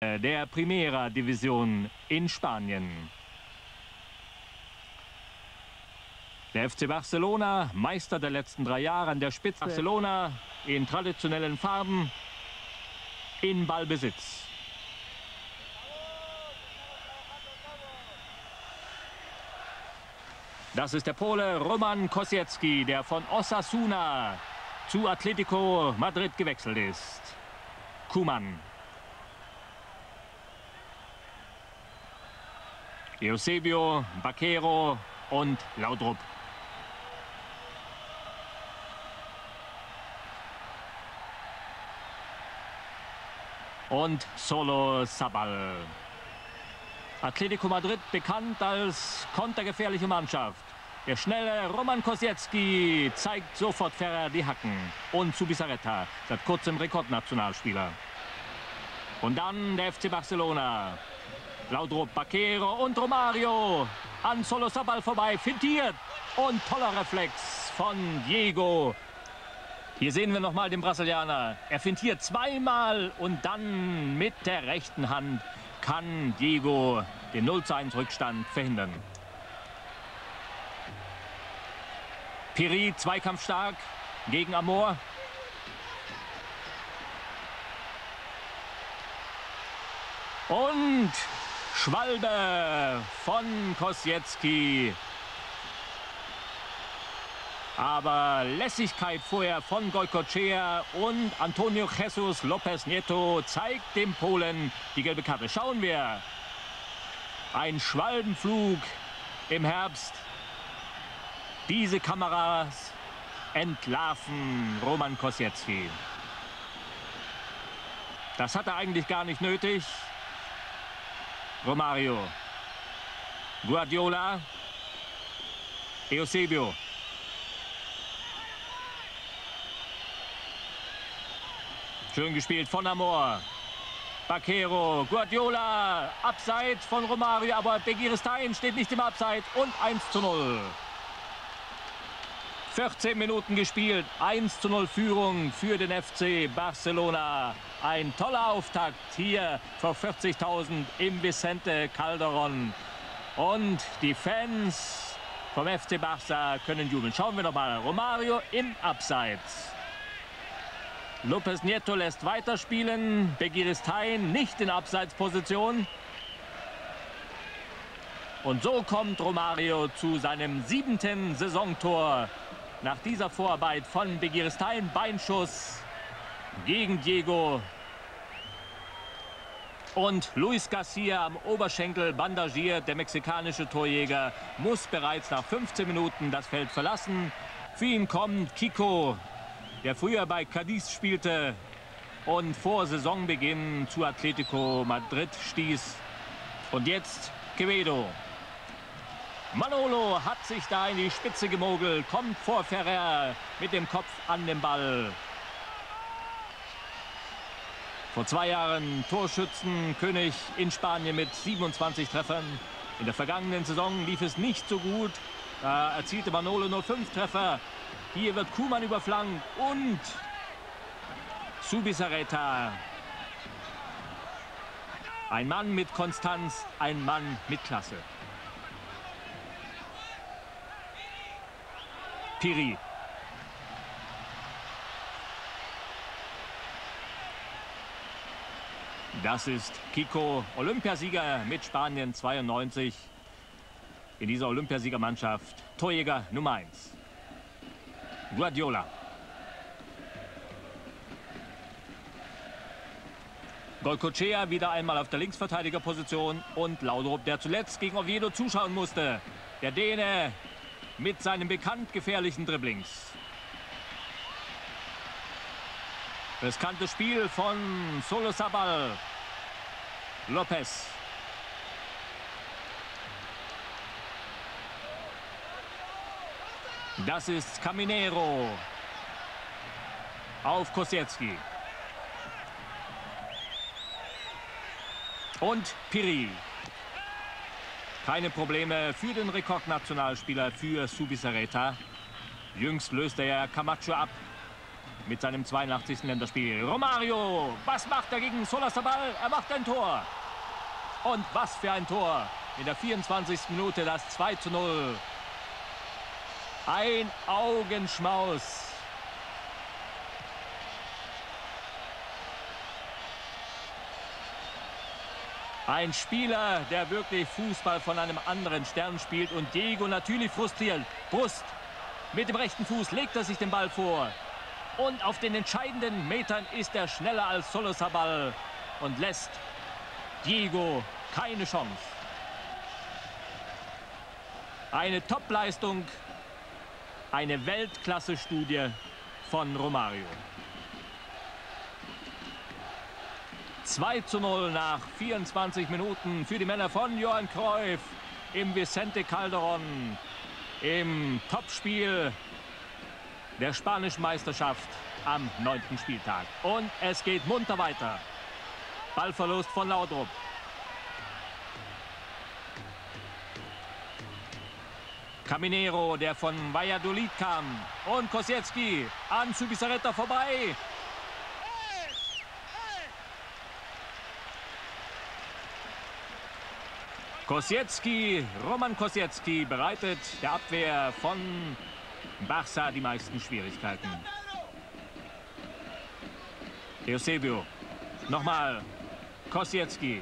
der Primera Division in Spanien. Der FC Barcelona, Meister der letzten 3 Jahre an der Spitze. Barcelona in traditionellen Farben, in Ballbesitz. Das ist der Pole Roman Kosiecki, der von Osasuna zu Atletico Madrid gewechselt ist. Koeman. Eusebio, Baquero und Laudrup. Und Solosabal. Atletico Madrid bekannt als kontergefährliche Mannschaft. Der schnelle Roman Kosiecki zeigt sofort Ferrer die Hacken. Und Zubizarreta, seit kurzem Rekordnationalspieler. Und dann der FC Barcelona. Laudrup, Baquero und Romario. An Solosabal vorbei, fintiert. Und toller Reflex von Diego. Hier sehen wir nochmal den Brasilianer. Er fintiert zweimal und dann mit der rechten Hand kann Diego den 0:1 Rückstand verhindern. Piri, zweikampfstark gegen Amor. Und Schwalbe von Kosiecki. Aber Lässigkeit vorher von Goicoechea und Antonio Jesus López Nieto zeigt dem Polen die gelbe Karte. Schauen wir. Ein Schwalbenflug im Herbst. Diese Kameras entlarven Roman Kosiecki. Das hat er eigentlich gar nicht nötig. Romario. Guardiola. Eusebio. Schön gespielt von Amor. Baquero, Guardiola, abseits von Romario, aber Begiristain steht nicht im Abseits und 1:0. 14 Minuten gespielt, 1:0 Führung für den FC Barcelona. Ein toller Auftakt hier vor 40.000 im Vicente Calderón. Und die Fans vom FC Barça können jubeln. Schauen wir nochmal. Romario im Abseits. López Nieto lässt weiterspielen. Begiristain nicht in Abseitsposition. Und so kommt Romario zu seinem 7. Saisontor. Nach dieser Vorarbeit von Begiristain, Beinschuss gegen Diego. Und Luis Garcia am Oberschenkel bandagiert. Der mexikanische Torjäger muss bereits nach 15 Minuten das Feld verlassen. Für ihn kommt Kiko, der früher bei Cadiz spielte und vor Saisonbeginn zu Atletico Madrid stieß. Und jetzt Quevedo. Manolo hat sich da in die Spitze gemogelt, kommt vor Ferrer mit dem Kopf an den Ball. Vor 2 Jahren Torschützenkönig in Spanien mit 27 Treffern. In der vergangenen Saison lief es nicht so gut. Da erzielte Manolo nur 5 Treffer. Hier wird Koeman überflankt und Zubizarreta. Ein Mann mit Konstanz, ein Mann mit Klasse. Piri. Das ist Kiko, Olympiasieger mit Spanien 92. In dieser Olympiasiegermannschaft Torjäger Nummer 1. Guardiola. Goicoechea wieder einmal auf der Linksverteidigerposition und Laudrup, der zuletzt gegen Oviedo zuschauen musste. Der Däne mit seinen bekannt gefährlichen Dribblings. Riskantes Spiel von Solosabal. López. Das ist Caminero. Auf Kosiecki. Und Piri. Keine Probleme für den Rekordnationalspieler, für Zubizarreta. Jüngst löst er ja Camacho ab. mit seinem 82. Länderspiel. Romario, was macht er gegen Solazabal? Er macht ein Tor. Und was für ein Tor. In der 24. Minute das 2:0. Ein Augenschmaus. Ein Spieler, der wirklich Fußball von einem anderen Stern spielt. Und Diego natürlich frustriert. Brust. Mit dem rechten Fuß legt er sich den Ball vor. Und auf den entscheidenden Metern ist er schneller als Solazabal und lässt Diego keine Chance. Eine Top-Leistung, eine Weltklasse-Studie von Romario. 2:0 nach 24 Minuten für die Männer von Johann Cruyff im Vicente Calderón. Im Topspiel der spanischen Meisterschaft am 9. Spieltag. Und es geht munter weiter. Ballverlust von Laudrup. Caminero, der von Valladolid kam. Und Koscielski an Zubizarreta vorbei. Koscielski, Roman Koscielski bereitet der Abwehr von Barça die meisten Schwierigkeiten. Eusebio, nochmal Koscielski.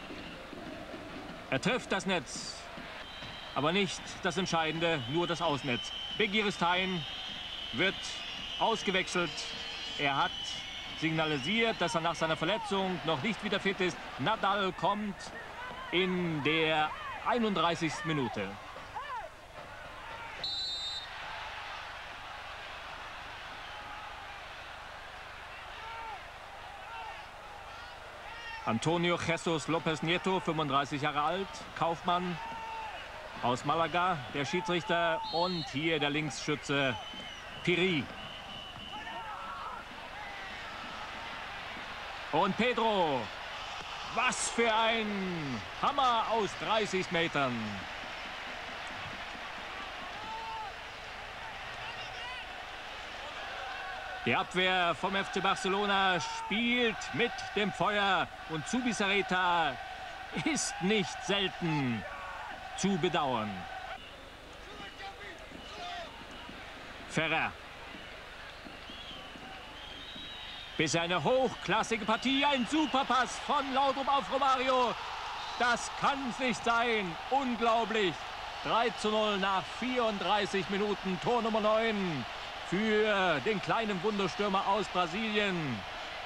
Er trifft das Netz, aber nicht das Entscheidende, nur das Außennetz. Begiristain wird ausgewechselt. Er hat signalisiert, dass er nach seiner Verletzung noch nicht wieder fit ist. Nadal kommt in der 31. Minute. Antonio Jesus López Nieto, 35 Jahre alt, Kaufmann aus Malaga, der Schiedsrichter. Und hier der Linksschütze Piri. Und Pedro. Was für ein Hammer aus 30 Metern. Die Abwehr vom FC Barcelona spielt mit dem Feuer. Und Zubizarreta ist nicht selten zu bedauern. Ferrer. Bisher eine hochklassige Partie, ein Superpass von Laudrup auf Romario. Das kann es nicht sein. Unglaublich. 3:0 nach 34 Minuten. Tor Nummer 9 für den kleinen Wunderstürmer aus Brasilien.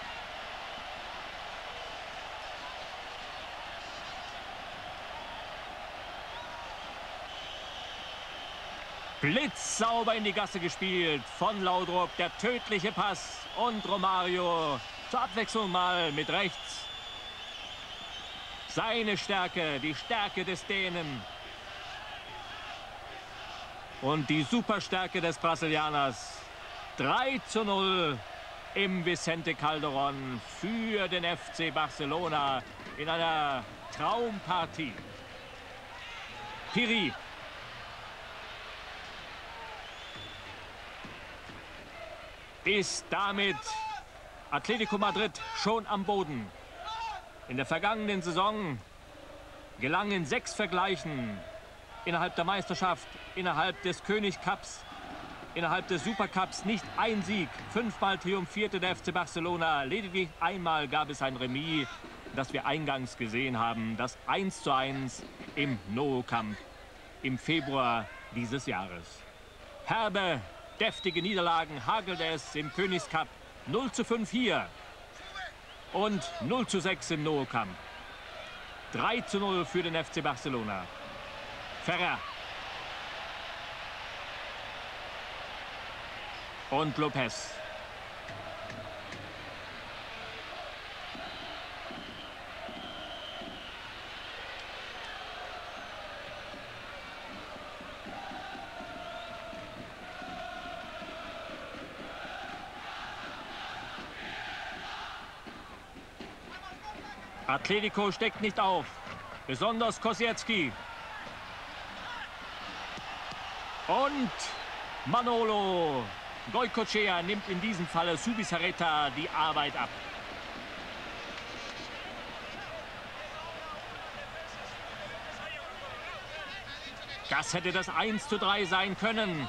Blitzsauber in die Gasse gespielt von Laudrup. Der tödliche Pass. Und Romario zur Abwechslung mal mit rechts. Seine Stärke, die Stärke des Dänen. Und die Superstärke des Brasilianers. 3:0 im Vicente Calderón für den FC Barcelona in einer Traumpartie. Piri. Ist damit Atletico Madrid schon am Boden. In der vergangenen Saison gelang in 6 Vergleichen innerhalb der Meisterschaft, innerhalb des König-Cups, innerhalb des Supercups nicht ein Sieg. 5-mal triumphierte der FC Barcelona. Lediglich einmal gab es ein Remis, das wir eingangs gesehen haben. Das 1:1 im Nou Camp im Februar dieses Jahres. Herbe, deftige Niederlagen hagelt es im Königscup. 0:5 hier und 0:6 im Nou Camp. 3:0 für den FC Barcelona. Ferrer. Und Lopez. Atletico steckt nicht auf. Besonders Koscielski. Und Manolo Goycochea nimmt in diesem Falle Zubizarreta die Arbeit ab. Das hätte das 1:3 sein können.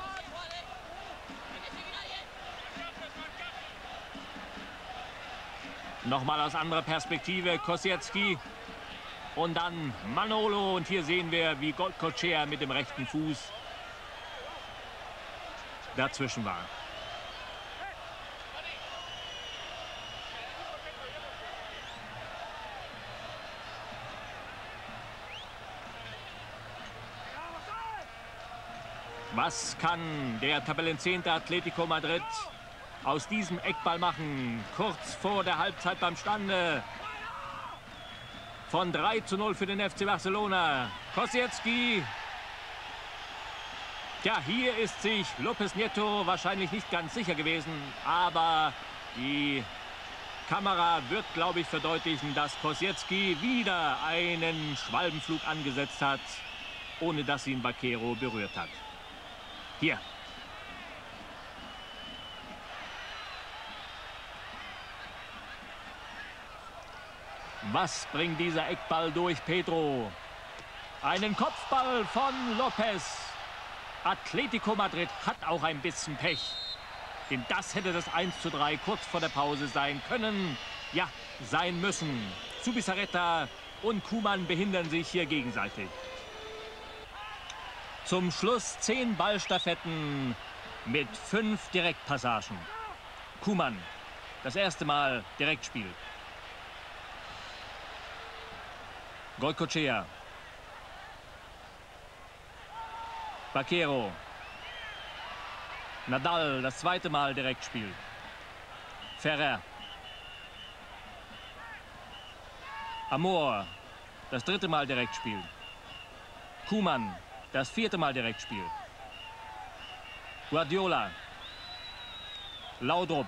Nochmal aus anderer Perspektive Koscielski. Und dann Manolo. Und hier sehen wir, wie Goycochea mit dem rechten Fuß dazwischen war. Was kann der Tabellenzehnte Atletico Madrid aus diesem Eckball machen? Kurz vor der Halbzeit beim Stande von 3:0 für den FC Barcelona. Koscielski. Ja, hier ist sich López Nieto wahrscheinlich nicht ganz sicher gewesen, aber die Kamera wird, glaube ich, verdeutlichen, dass Koscielski wieder einen Schwalbenflug angesetzt hat, ohne dass ihn Baquero berührt hat. Hier. Was bringt dieser Eckball durch Pedro? Einen Kopfball von López. Atletico Madrid hat auch ein bisschen Pech. Denn das hätte das 1:3 kurz vor der Pause sein können. Ja, sein müssen. Zubizarreta und Koeman behindern sich hier gegenseitig. Zum Schluss 10 Ballstaffetten mit 5 Direktpassagen. Koeman, das erste Mal Direktspiel. Goycochea. Baquero. Nadal, das zweite Mal Direktspiel. Ferrer. Amor, das dritte Mal Direktspiel. Koeman, das vierte Mal Direktspiel. Guardiola. Laudrup.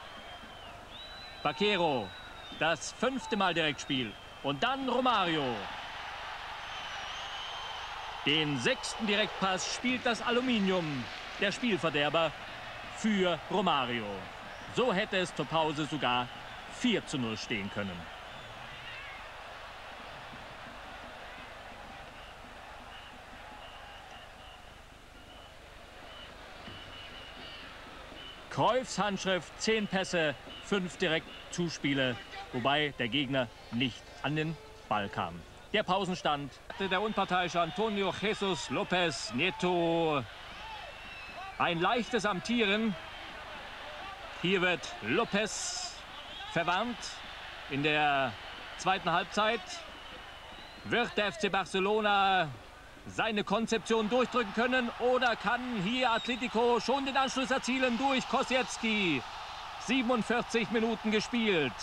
Baquero, das 5. Mal Direktspiel. Und dann Romario. Den 6. Direktpass spielt das Aluminium, der Spielverderber, für Romario. So hätte es zur Pause sogar 4:0 stehen können. Cruyffs Handschrift, 10 Pässe, 5 Direktzuspiele, wobei der Gegner nicht an den Ball kam. Der Pausenstand, der unparteiische Antonio Jesus López Nieto. Ein leichtes Amtieren. Hier wird López verwarnt in der zweiten Halbzeit. Wird der FC Barcelona seine Konzeption durchdrücken können oder kann hier Atletico schon den Anschluss erzielen durch Koscielski? 47 Minuten gespielt.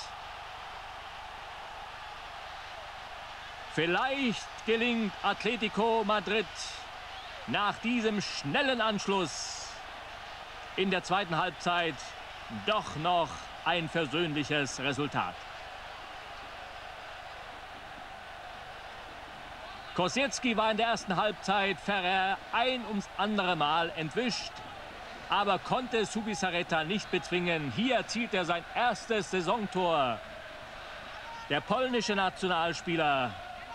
Vielleicht gelingt Atletico Madrid nach diesem schnellen Anschluss in der zweiten Halbzeit doch noch ein versöhnliches Resultat. Koscielski war in der ersten Halbzeit Ferrer ein ums andere Mal entwischt, aber konnte Zubizarreta nicht bezwingen. Hier erzielt er sein erstes Saisontor. Der polnische Nationalspieler.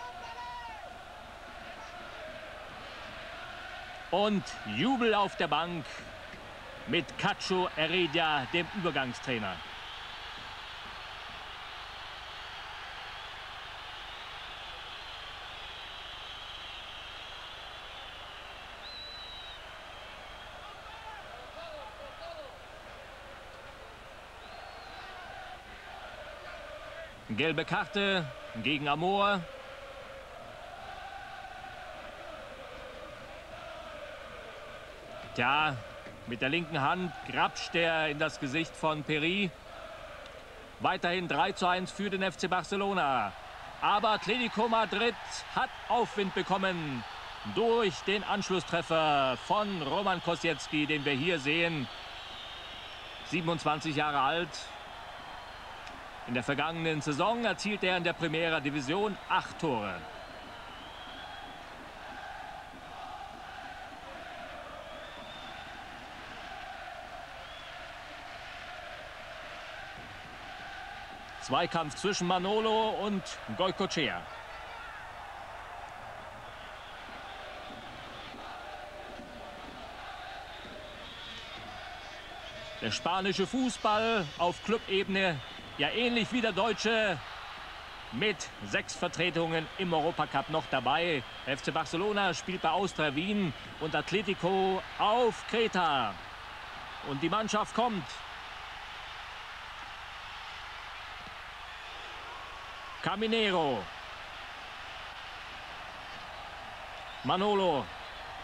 Und Jubel auf der Bank mit Cacho Heredia, dem Übergangstrainer. Gelbe Karte gegen Amor. Tja, mit der linken Hand grapscht er in das Gesicht von Peri. Weiterhin 3:1 für den FC Barcelona. Aber Atletico Madrid hat Aufwind bekommen durch den Anschlusstreffer von Roman Koscielski, den wir hier sehen. 27 Jahre alt. In der vergangenen Saison erzielte er in der Primera Division 8 Tore. Zweikampf zwischen Manolo und Goycochea. Der spanische Fußball auf Clubebene, ja ähnlich wie der deutsche, mit 6 Vertretungen im Europacup noch dabei. FC Barcelona spielt bei Austria Wien und Atletico auf Kreta. Und die Mannschaft kommt. Caminero. Manolo.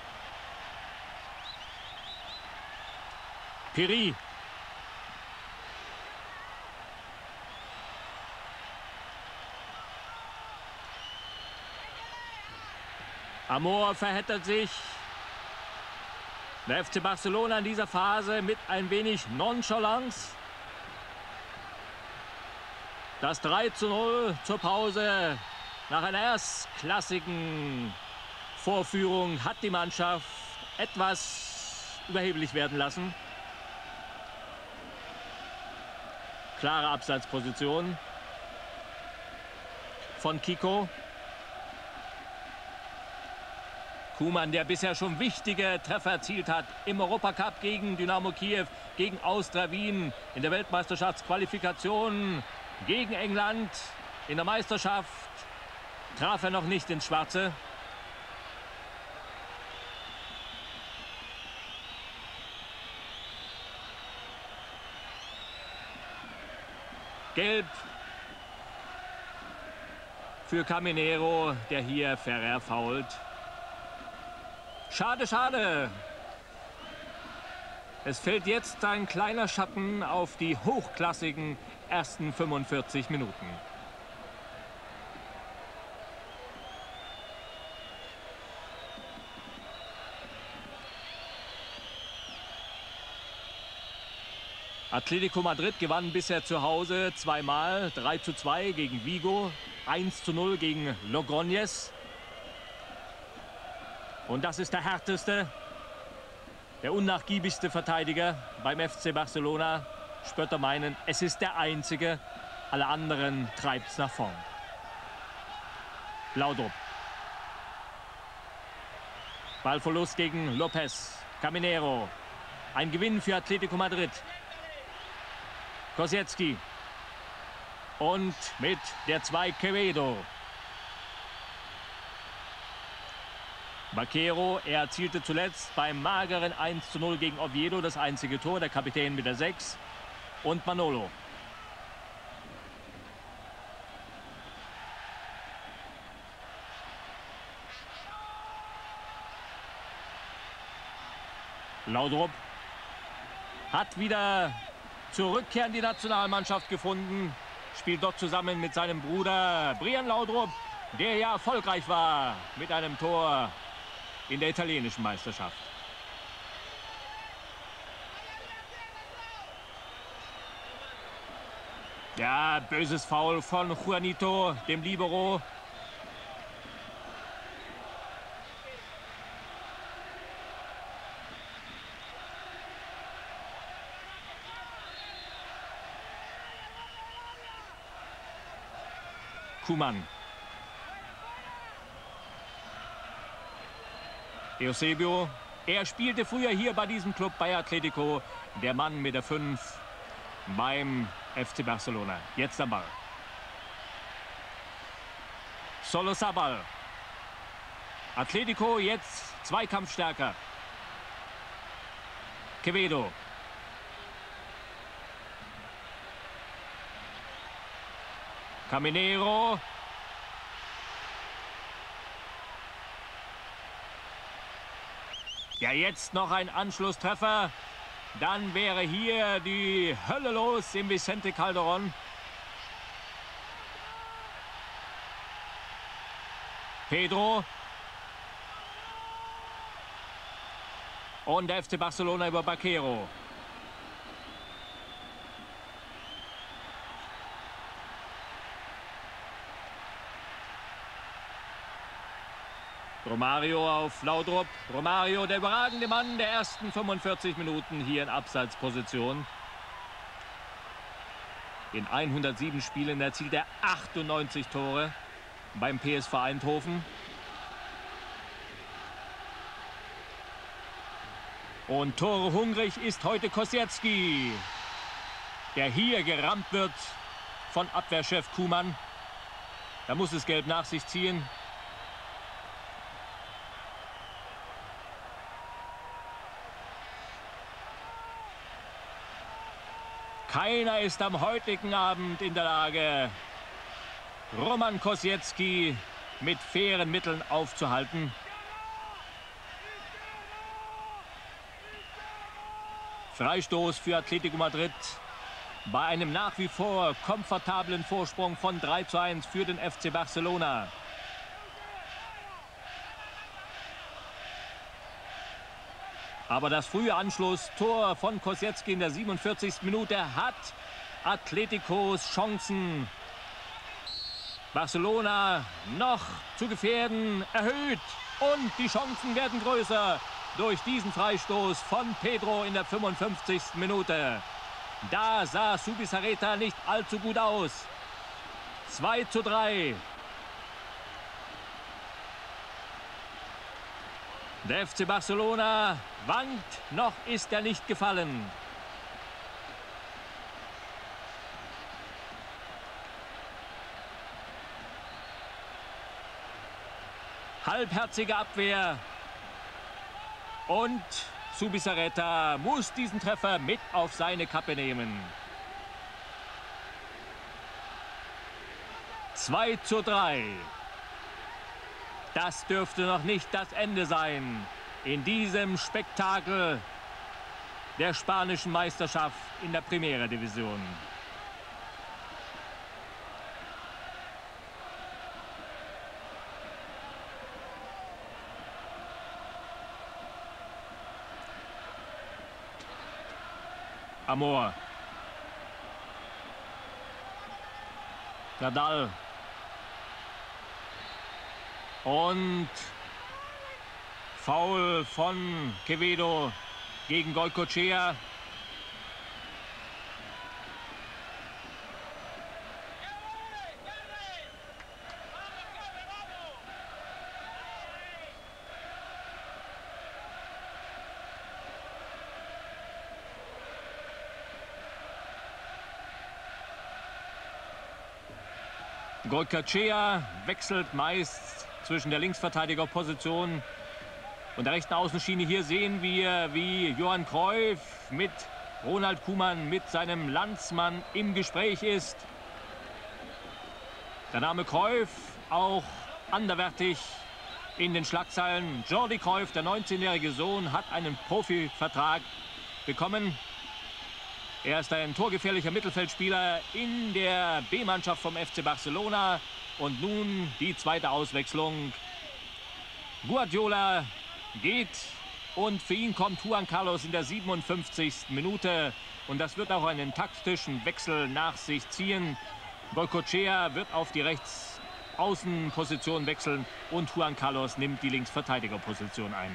Piri. Amor verheddert sich. Der FC Barcelona in dieser Phase mit ein wenig Nonchalance. Das 3:0 zur Pause. Nach einer erstklassigen Vorführung hat die Mannschaft etwas überheblich werden lassen. Klare Abseitsposition von Kiko. Kuman, der bisher schon wichtige Treffer erzielt hat im Europacup gegen Dynamo Kiew, gegen Austria Wien, in der Weltmeisterschaftsqualifikation gegen England. In der Meisterschaft traf er noch nicht ins Schwarze. Gelb für Caminero, der hier Ferrer fault. Schade, schade. Es fällt jetzt ein kleiner Schatten auf die hochklassigen ersten 45 Minuten. Atletico Madrid gewann bisher zu Hause zweimal, 3:2 gegen Vigo, 1:0 gegen Logroñés. Und das ist der härteste, der unnachgiebigste Verteidiger beim FC Barcelona. Spötter meinen, es ist der einzige, alle anderen treibt es nach vorn. Laudrup. Ballverlust gegen Lopez. Caminero. Ein Gewinn für Atletico Madrid. Koscielski. Und mit der 2 Quevedo. Vaquero, er erzielte zuletzt beim mageren 1:0 gegen Oviedo das einzige Tor, der Kapitän mit der 6. Und Manolo. Laudrup hat wieder zur Rückkehr in die Nationalmannschaft gefunden. Spielt dort zusammen mit seinem Bruder Brian Laudrup, der ja erfolgreich war mit einem Tor in der italienischen Meisterschaft. Ja, böses Foul von Juanito, dem Libero. Kuman. Eusebio, er spielte früher hier bei diesem Club bei Atletico. Der Mann mit der 5 beim FC Barcelona. Jetzt am Ball. Solozábal. Atletico jetzt zweikampfstärker. Quevedo. Caminero. Ja, jetzt noch ein Anschlusstreffer. Dann wäre hier die Hölle los im Vicente Calderón. Pedro. Und der FC Barcelona über Vaquero. Romario auf Laudrup. Romario, der überragende Mann der ersten 45 Minuten hier in Abseitsposition. In 107 Spielen erzielt er 98 Tore beim PSV Eindhoven. Und Tore hungrig ist heute Koscielski, der hier gerammt wird von Abwehrchef Kuhmann. Da muss es gelb nach sich ziehen. Keiner ist am heutigen Abend in der Lage, Roman Koscielski mit fairen Mitteln aufzuhalten. Freistoß für Atletico Madrid bei einem nach wie vor komfortablen Vorsprung von 3:1 für den FC Barcelona. Aber das frühe Anschlusstor von Koscielski in der 47. Minute hat Atleticos Chancen, Barcelona noch zu gefährden, erhöht. Und die Chancen werden größer durch diesen Freistoß von Pedro in der 55. Minute. Da sah Zubizarreta nicht allzu gut aus. 2:3. Der FC Barcelona wankt, noch ist er nicht gefallen. Halbherzige Abwehr. Und Zubizarreta muss diesen Treffer mit auf seine Kappe nehmen. 2:3. Das dürfte noch nicht das Ende sein in diesem Spektakel der spanischen Meisterschaft in der Primera Division. Amor. Nadal. Und Foul von Quevedo gegen Goycochea. Goycochea wechselt meist zwischen der Linksverteidigerposition und der rechten Außenschiene. Hier sehen wir, wie Johann Cruyff mit Ronald Koeman, mit seinem Landsmann im Gespräch ist. Der Name Cruyff auch anderweitig in den Schlagzeilen. Jordi Cruyff, der 19-jährige Sohn, hat einen Profivertrag bekommen. Er ist ein torgefährlicher Mittelfeldspieler in der B-Mannschaft vom FC Barcelona. Und nun die zweite Auswechslung. Guardiola geht und für ihn kommt Juan Carlos in der 57. Minute. Und das wird auch einen taktischen Wechsel nach sich ziehen. Goycochea wird auf die Rechtsaußenposition wechseln und Juan Carlos nimmt die Linksverteidigerposition ein.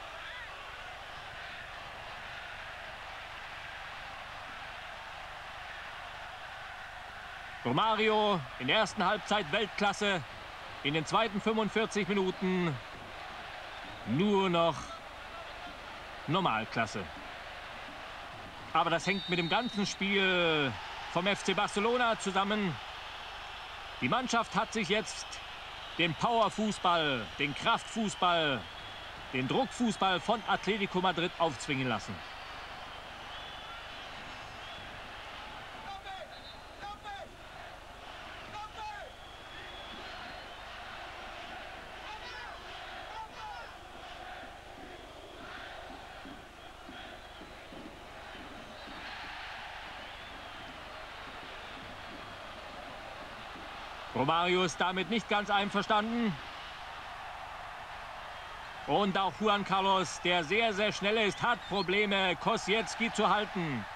Romario in der ersten Halbzeit Weltklasse, in den zweiten 45 Minuten nur noch Normalklasse. Aber das hängt mit dem ganzen Spiel vom FC Barcelona zusammen. Die Mannschaft hat sich jetzt den Powerfußball, den Kraftfußball, den Druckfußball von Atletico Madrid aufzwingen lassen. Romario ist damit nicht ganz einverstanden. Und auch Juan Carlos, der sehr, sehr schnell ist, hat Probleme, Koscielski zu halten.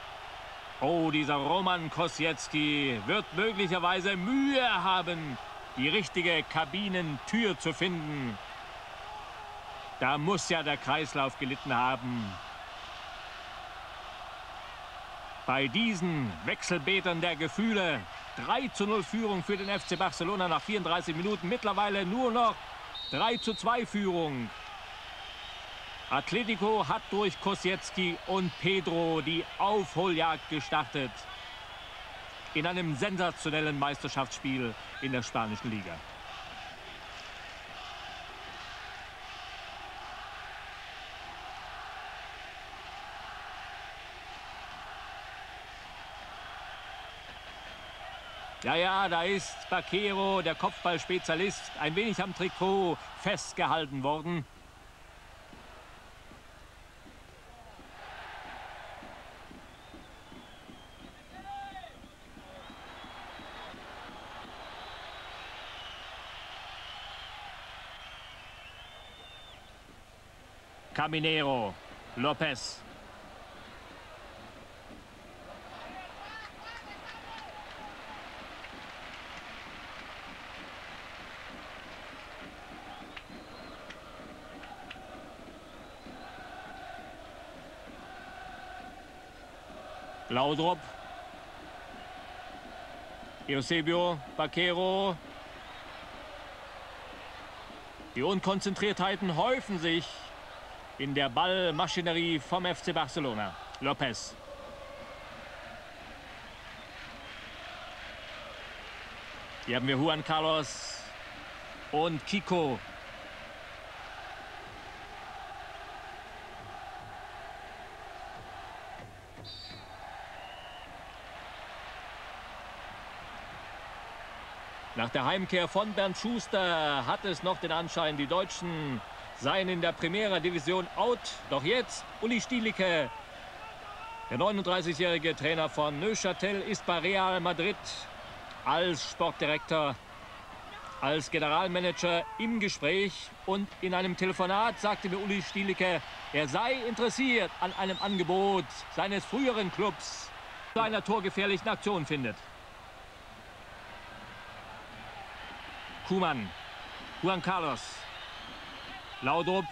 Oh, dieser Roman Koscielski wird möglicherweise Mühe haben, die richtige Kabinentür zu finden. Da muss ja der Kreislauf gelitten haben. Bei diesen Wechselbädern der Gefühle 3:0 Führung für den FC Barcelona nach 34 Minuten. Mittlerweile nur noch 3:2 Führung. Atletico hat durch Koscielski und Pedro die Aufholjagd gestartet. In einem sensationellen Meisterschaftsspiel in der spanischen Liga. Ja, da ist Baquero, der Kopfballspezialist, ein wenig am Trikot festgehalten worden. Caminero, Lopez. Laudrup. Eusebio, Baquero. Die Unkonzentriertheiten häufen sich in der Ballmaschinerie vom FC Barcelona. Lopez. Hier haben wir Juan Carlos und Kiko. Nach der Heimkehr von Bernd Schuster hat es noch den Anschein, die Deutschen seien in der Primera Division out. Doch jetzt Uli Stielicke, der 39-jährige Trainer von Neuchâtel, ist bei Real Madrid als Sportdirektor, als Generalmanager im Gespräch. Und in einem Telefonat sagte mir Uli Stielicke, er sei interessiert an einem Angebot seines früheren Clubs, zu einer torgefährlichen Aktion findet. Koeman, Juan Carlos, Laudrup,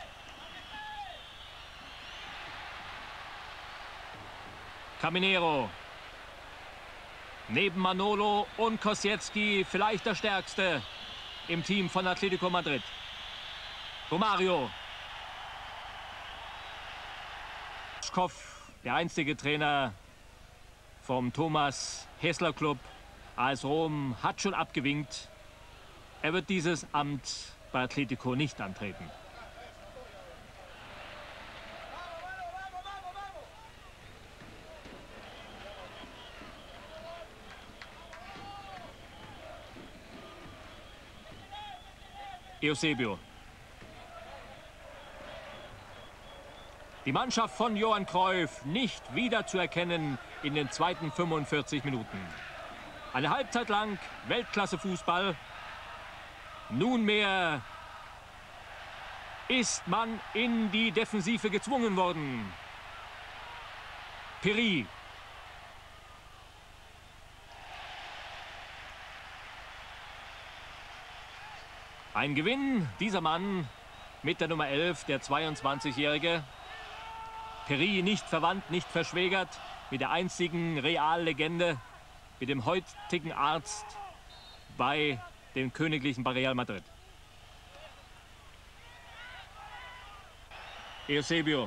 Caminero, neben Manolo und Koscielski vielleicht der Stärkste im Team von Atletico Madrid. Romario, Schkoff, der einstige Trainer vom Thomas Hessler Club AS Rom, hat schon abgewinkt. Er wird dieses Amt bei Atletico nicht antreten. Eusebio. Die Mannschaft von Johann Cruyff nicht wiederzuerkennen in den zweiten 45 Minuten. Eine Halbzeit lang Weltklasse-Fußball. Nunmehr ist man in die Defensive gezwungen worden. Piri. Ein Gewinn, dieser Mann mit der Nummer 11, der 22-Jährige. Piri nicht verwandt, nicht verschwägert mit der einzigen Reallegende, mit dem heutigen Arzt bei den Königlichen bei Real Madrid. Eusebio.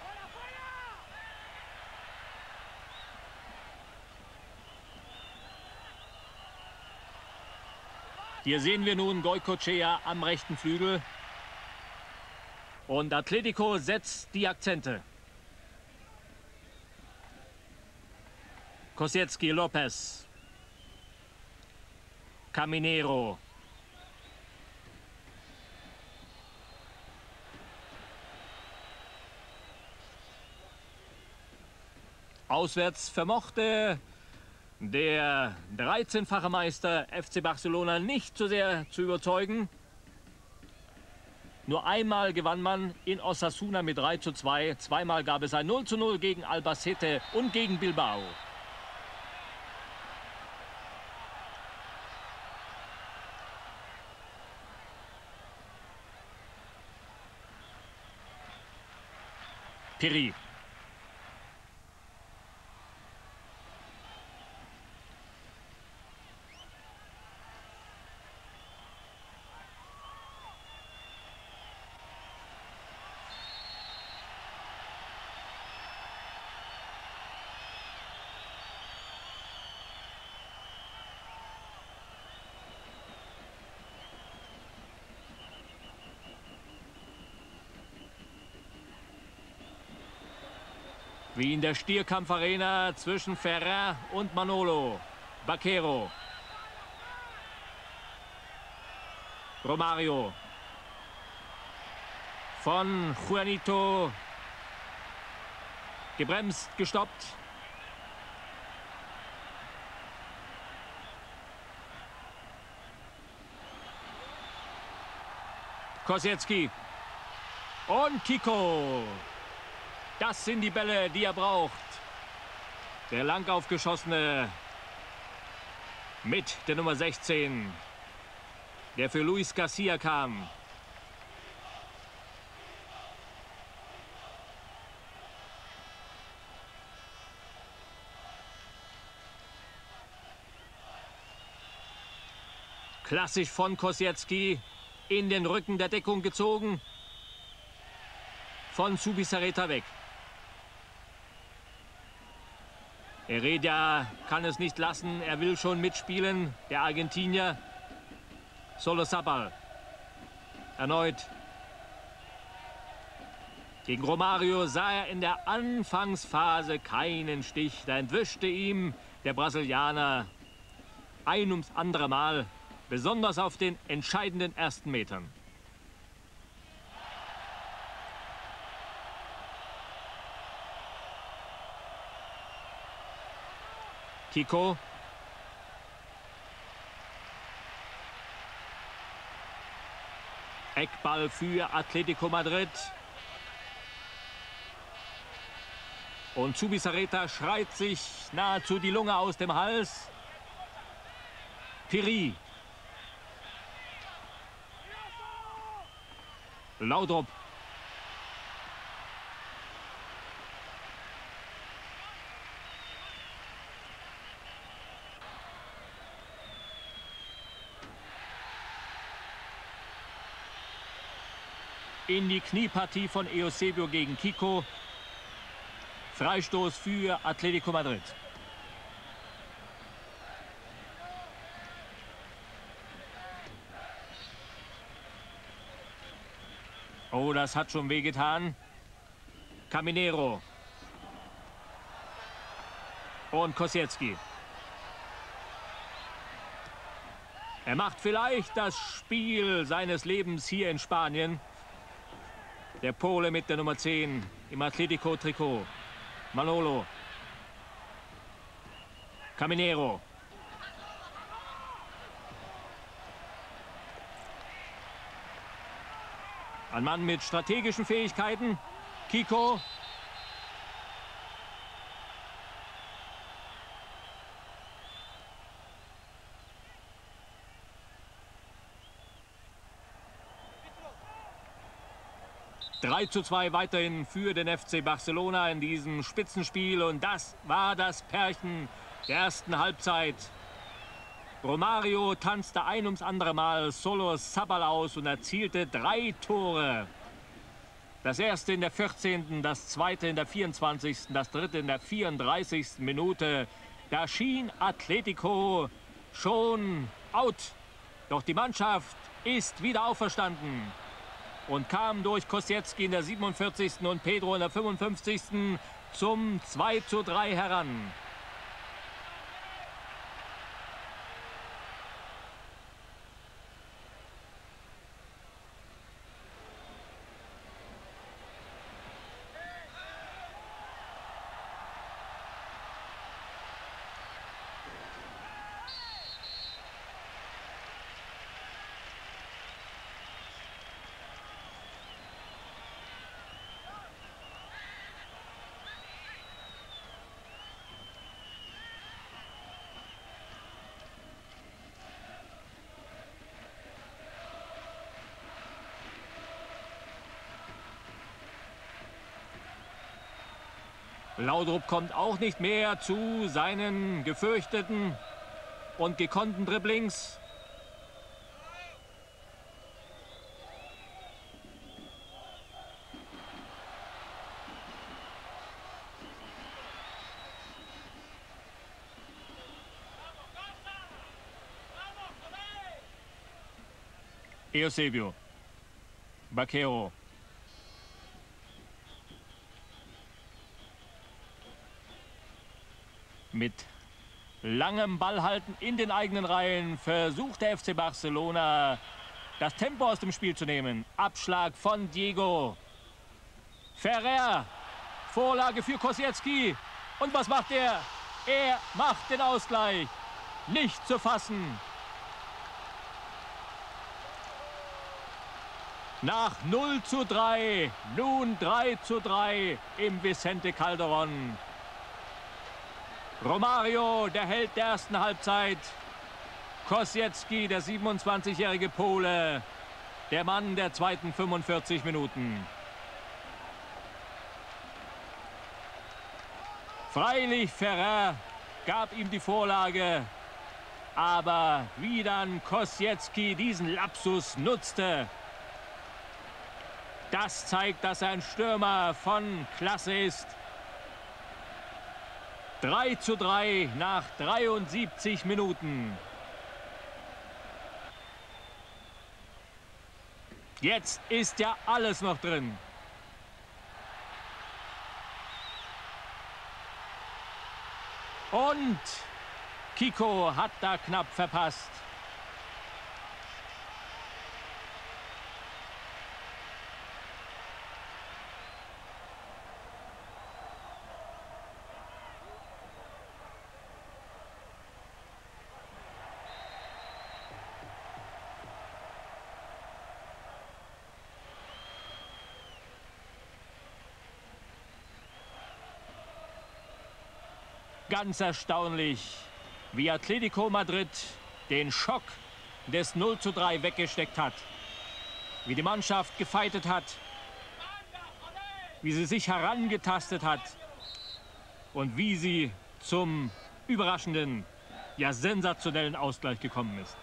Hier sehen wir nun Goycochea am rechten Flügel. Und Atletico setzt die Akzente. Koscielski, Lopez. Caminero. Auswärts vermochte der 13-fache Meister FC Barcelona nicht so sehr zu überzeugen. Nur einmal gewann man in Osasuna mit 3:2. Zweimal gab es ein 0:0 gegen Albacete und gegen Bilbao. Piri. Wie in der Stierkampfarena zwischen Ferrer und Manolo. Baquero. Romario. Von Juanito. Gebremst, gestoppt. Kosiecki. Und Kiko. Das sind die Bälle, die er braucht. Der lang aufgeschossene mit der Nummer 16, der für Luis Garcia kam. Klassisch von Kosiecki, in den Rücken der Deckung gezogen. Von Zubizarreta weg. Heredia kann es nicht lassen, er will schon mitspielen, der Argentinier. Solozabal. Erneut. Gegen Romario sah er in der Anfangsphase keinen Stich. Da entwischte ihm der Brasilianer ein ums andere Mal, besonders auf den entscheidenden ersten Metern. Kiko. Eckball für Atletico Madrid. Und Zubizarreta schreit sich nahezu die Lunge aus dem Hals. Piri. Laudrup. In die Kniepartie von Eusebio gegen Kiko. Freistoß für Atletico Madrid. Oh, das hat schon wehgetan. Caminero. Und Kosiecki. Er macht vielleicht das Spiel seines Lebens hier in Spanien. Der Pole mit der Nummer 10 im Atletico-Trikot. Manolo. Caminero. Ein Mann mit strategischen Fähigkeiten. Kiko. (3:2) weiterhin für den FC Barcelona in diesem Spitzenspiel. Und das war das Pärchen der ersten Halbzeit. Romario tanzte ein ums andere Mal Solozabal aus und erzielte 3 Tore. Das erste in der 14., das zweite in der 24., das dritte in der 34. Minute. Da schien Atletico schon out. Doch die Mannschaft ist wieder auferstanden und kam durch Kosiecki in der 47. und Pedro in der 55. zum 2:3 heran. Laudrup kommt auch nicht mehr zu seinen gefürchteten und gekonnten Dribblings. Eusebio. Baquero. Mit langem Ballhalten in den eigenen Reihen versucht der FC Barcelona, das Tempo aus dem Spiel zu nehmen. Abschlag von Diego. Ferrer. Vorlage für Koscielski. Und was macht er? Er macht den Ausgleich. Nicht zu fassen. Nach 0:3, nun 3:3 im Vicente Calderón. Romario, der Held der ersten Halbzeit. Koscielski, der 27-jährige Pole, der Mann der zweiten 45 Minuten. Freilich, Ferrer gab ihm die Vorlage, aber wie dann Koscielski diesen Lapsus nutzte, das zeigt, dass er ein Stürmer von Klasse ist. 3:3 nach 73 Minuten. Jetzt ist ja alles noch drin. Und Kiko hat da knapp verpasst. Ganz erstaunlich, wie Atletico Madrid den Schock des 0:3 weggesteckt hat. Wie die Mannschaft gefeitet hat, wie sie sich herangetastet hat und wie sie zum überraschenden, ja sensationellen Ausgleich gekommen ist.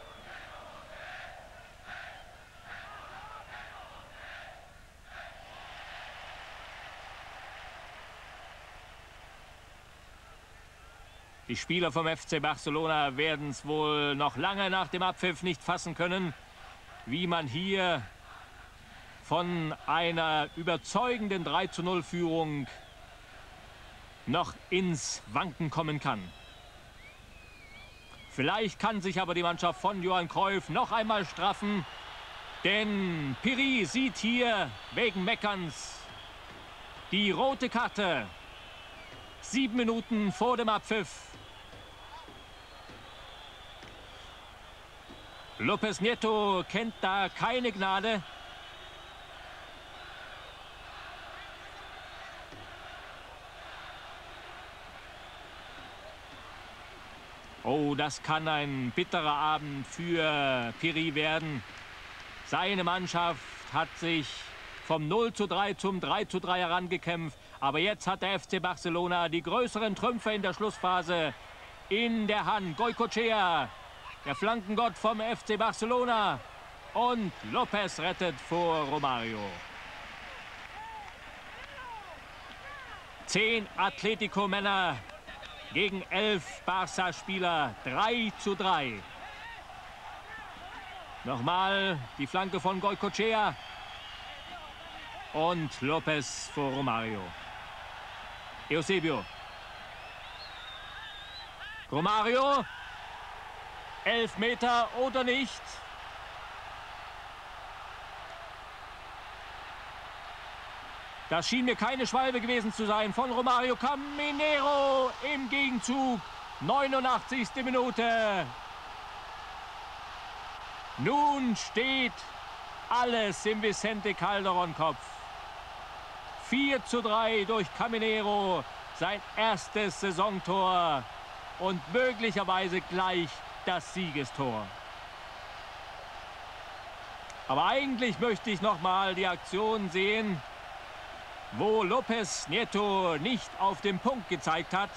Die Spieler vom FC Barcelona werden es wohl noch lange nach dem Abpfiff nicht fassen können, wie man hier von einer überzeugenden 3:0-Führung noch ins Wanken kommen kann. Vielleicht kann sich aber die Mannschaft von Johann Cruyff noch einmal straffen, denn Piri sieht hier wegen Meckerns die rote Karte. 7 Minuten vor dem Abpfiff. López Nieto kennt da keine Gnade. Oh, das kann ein bitterer Abend für Piri werden. Seine Mannschaft hat sich vom 0:3 zum 3:3 herangekämpft. Aber jetzt hat der FC Barcelona die größeren Trümpfe in der Schlussphase in der Hand. Goicoechea, der Flankengott vom FC Barcelona. Und López rettet vor Romario. 10 Atletico-Männer gegen 11 Barca-Spieler. 3:3. Nochmal die Flanke von Goicoechea. Und López vor Romario. Eusebio. Romario. 11 Meter oder nicht? Das schien mir keine Schwalbe gewesen zu sein von Romario. Caminero im Gegenzug. 89. Minute. Nun steht alles im Vicente Calderón-Kopf. 4:3 durch Caminero. Sein erstes Saisontor. Und möglicherweise gleich das Siegestor. Aber eigentlich möchte ich noch mal die Aktion sehen, wo López Nieto nicht auf den Punkt gezeigt hat.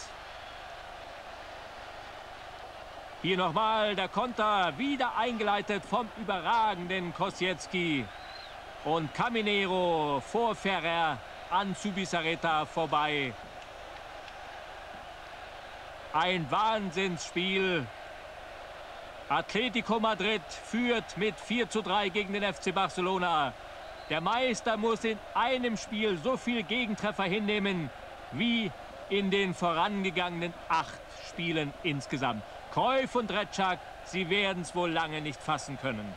Hier nochmal der Konter, wieder eingeleitet vom überragenden Koscielski. Und Caminero vor Ferrer an Zubizarreta vorbei. Ein Wahnsinnsspiel. Atletico Madrid führt mit 4:3 gegen den FC Barcelona. Der Meister muss in einem Spiel so viel Gegentreffer hinnehmen wie in den vorangegangenen 8 Spielen insgesamt. Cruyff und Recak, sie werden es wohl lange nicht fassen können.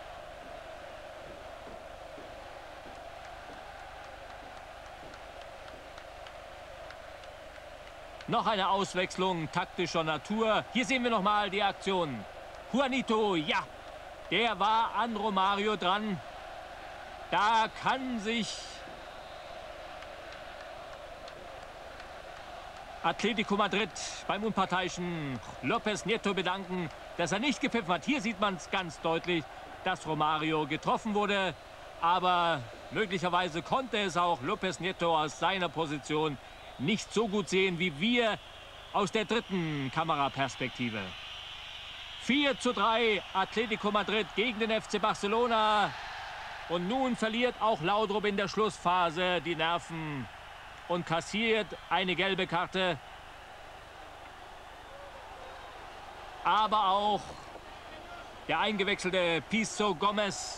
Noch eine Auswechslung taktischer Natur. Hier sehen wir nochmal die Aktion. Juanito, ja, der war an Romario dran. Da kann sich Atletico Madrid beim unparteiischen López Nieto bedanken, dass er nicht gepfiffen hat. Hier sieht man es ganz deutlich, dass Romario getroffen wurde. Aber möglicherweise konnte es auch López Nieto aus seiner Position nicht so gut sehen wie wir aus der dritten Kameraperspektive. 4:3 Atletico Madrid gegen den FC Barcelona. Und nun verliert auch Laudrup in der Schlussphase die Nerven und kassiert eine gelbe Karte. Aber auch der eingewechselte Pizzo Gomez.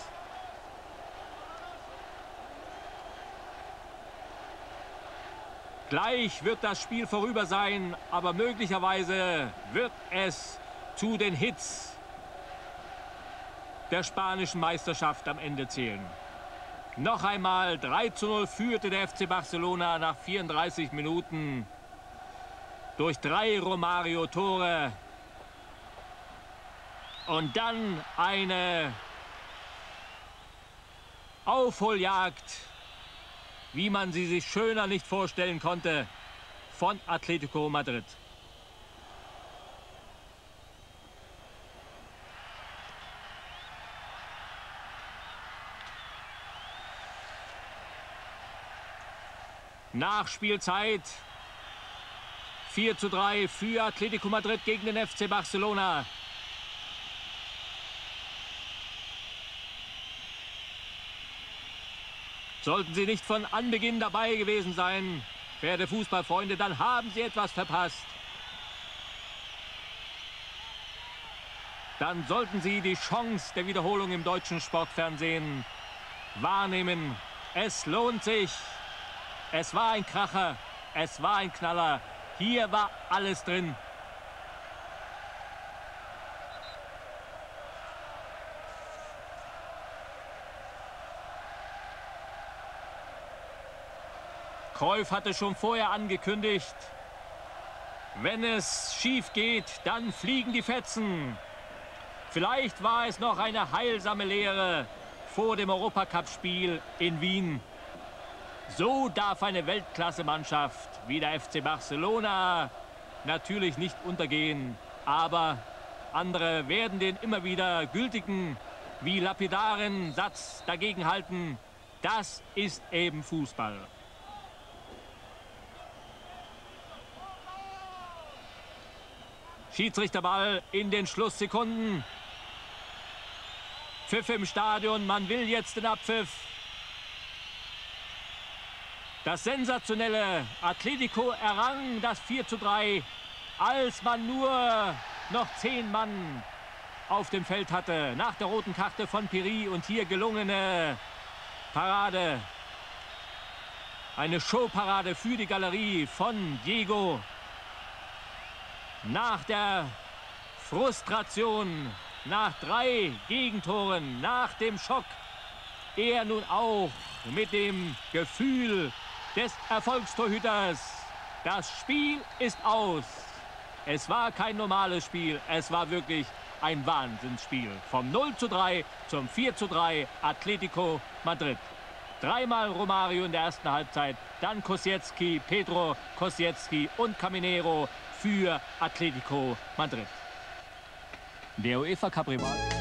Gleich wird das Spiel vorüber sein, aber möglicherweise wird es zu den Hits der spanischen Meisterschaft am Ende zählen. Noch einmal 3:0 führte der FC Barcelona nach 34 Minuten durch 3 Romario-Tore. Und dann eine Aufholjagd, wie man sie sich schöner nicht vorstellen konnte, von Atletico Madrid. Nachspielzeit. 4:3 für Atletico Madrid gegen den FC Barcelona. Sollten Sie nicht von Anbeginn dabei gewesen sein, verehrte Fußballfreunde, dann haben Sie etwas verpasst. Dann sollten Sie die Chance der Wiederholung im deutschen Sportfernsehen wahrnehmen. Es lohnt sich. Es war ein Kracher, es war ein Knaller. Hier war alles drin. Cruyff hatte schon vorher angekündigt, wenn es schief geht, dann fliegen die Fetzen. Vielleicht war es noch eine heilsame Lehre vor dem Europacup-Spiel in Wien. So darf eine Weltklasse-Mannschaft wie der FC Barcelona natürlich nicht untergehen. Aber andere werden den immer wieder gültigen, wie lapidaren Satz dagegen halten. Das ist eben Fußball. Schiedsrichterball in den Schlusssekunden. Pfiff im Stadion, man will jetzt den Abpfiff. Das sensationelle Atletico errang das 4:3, als man nur noch 10 Mann auf dem Feld hatte. Nach der roten Karte von Piri und hier gelungene Parade. Eine Showparade für die Galerie von Diego. Nach der Frustration, nach 3 Gegentoren, nach dem Schock, er nun auch mit dem Gefühl des Erfolgstorhüters. Das Spiel ist aus. Es war kein normales Spiel, es war wirklich ein Wahnsinnsspiel. Vom 0:3 zum 4:3 Atletico Madrid. 3-mal Romario in der ersten Halbzeit, dann Koscielski, Pedro Koscielski und Caminero für Atletico Madrid. Der UEFA Cup Rival.